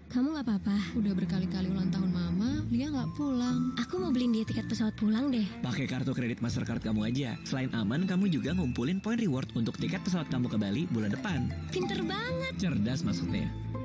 kamu gak apa-apa? Udah berkali-kali ulang tahun Mama, Lia gak pulang. Aku mau beliin dia tiket pesawat pulang deh. Pakai kartu kredit Mastercard kamu aja. Selain aman, kamu juga ngumpulin poin reward untuk tiket pesawat kamu ke Bali bulan depan. Pinter banget. Cerdas maksudnya.